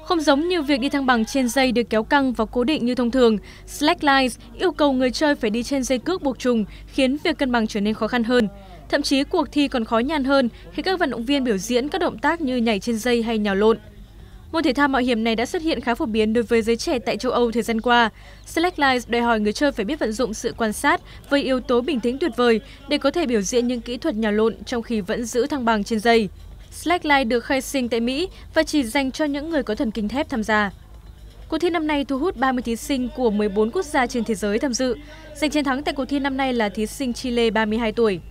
Không giống như việc đi thăng bằng trên dây được kéo căng và cố định như thông thường, Slacklines yêu cầu người chơi phải đi trên dây cước buộc trùng, khiến việc cân bằng trở nên khó khăn hơn. Thậm chí cuộc thi còn khó nhằn hơn khi các vận động viên biểu diễn các động tác như nhảy trên dây hay nhào lộn. Môn thể thao mạo hiểm này đã xuất hiện khá phổ biến đối với giới trẻ tại châu Âu thời gian qua. Slacklines đòi hỏi người chơi phải biết vận dụng sự quan sát với yếu tố bình tĩnh tuyệt vời để có thể biểu diễn những kỹ thuật nhào lộn trong khi vẫn giữ thăng bằng trên dây. Slackline được khai sinh tại Mỹ và chỉ dành cho những người có thần kinh thép tham gia. Cuộc thi năm nay thu hút 30 thí sinh của 14 quốc gia trên thế giới tham dự. Giành chiến thắng tại cuộc thi năm nay là thí sinh Chile 32 tuổi.